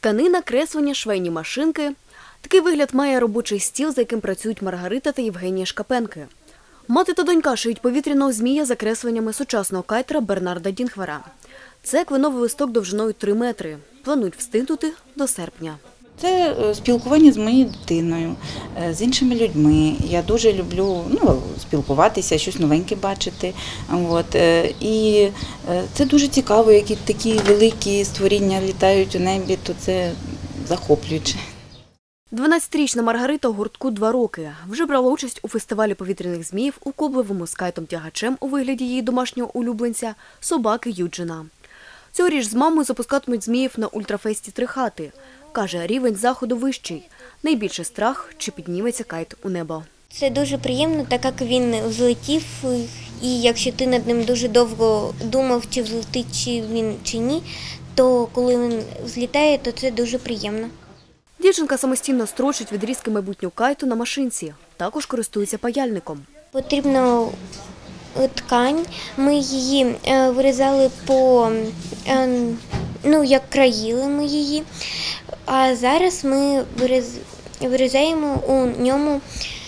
Тканина, креслення, швейні машинки. Такий вигляд має робочий стіл, за яким працюють Маргарита та Євгенія Шкапенки. Мати та донька шиють повітряного змія за кресленнями сучасного кайтера Бернарда Дінгвера. Це кленовий листок довжиною 3 метри. Планують встигнути до серпня. Це спілкування з моєю дитиною, з іншими людьми. Я дуже люблю спілкуватися, щось новеньке бачити. І це дуже цікаво, які такі великі створіння літають у небі, то це захоплююче. 12-річна Маргарита у гуртку 2 роки. Вже брала участь у фестивалі повітряних зміїв у Коблевому з кайтом-тягачем у вигляді її домашнього улюбленця – собаки Юджина. Цьогоріч з мамою запускатимуть зміїв на ультрафесті «Три хати». Каже, рівень заходу вищий. Найбільший страх – чи підніметься кайт у небо. Це дуже приємно, так як він взлетів, і якщо ти над ним дуже довго думав, чи взлетить він чи ні, то коли він взлітає, то це дуже приємно. Дівчинка самостійно строчить відрізки майбутнього кайту на машинці. Також користується паяльником. Потрібна ткань, ми її вирізали як країли ми її, а зараз ми вирізаємо у ньому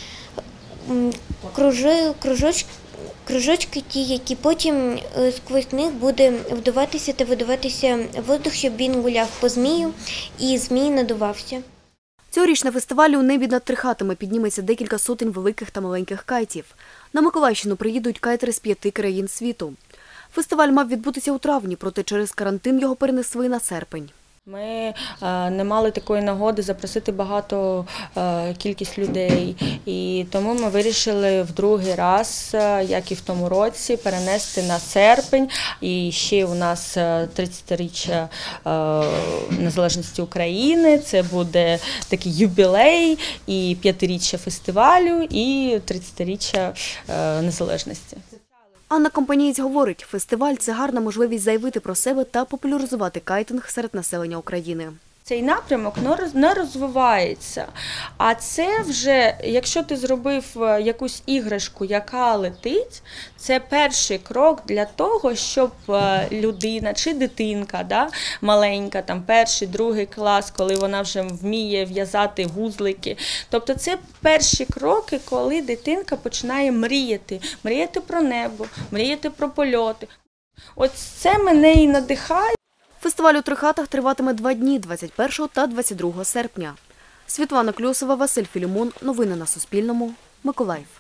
кружочки ті, які потім сквозь них буде вдуватися та видуватися воздух, щоб він гуляв по змію і змій надувався. Цьогоріч на фестивалі у небі над 3 хатами підніметься декілька сотень великих та маленьких кайтів. На Миколаївщину приїдуть кайтери з 5 країн світу. Фестиваль мав відбутися у травні, проте через карантин його перенесли на серпень. Ми не мали такої нагоди запросити багато кількість людей, і тому ми вирішили в другий раз, як і в тому році, перенести на серпень. І ще у нас 30-річчя незалежності України, це буде такий юбілей, і 5-річчя фестивалю, і 30-річчя незалежності. Анна Компанієць говорить, фестиваль – це гарна можливість заявити про себе та популяризувати кайтинг серед населення України. Цей напрямок не розвивається, а це вже, якщо ти зробив якусь іграшку, яка летить, це перший крок для того, щоб людина чи дитинка, маленька, там 1-2 клас, коли вона вже вміє в'язати вузлики. Тобто це перші кроки, коли дитинка починає мріяти про небо, мріяти про польоти. Ось це мене і надихає. Фестиваль у 3 хатах триватиме 2 дні – 21 та 22 серпня. Світлана Кльосова, Василь Філімон. Новини на Суспільному. Миколаїв.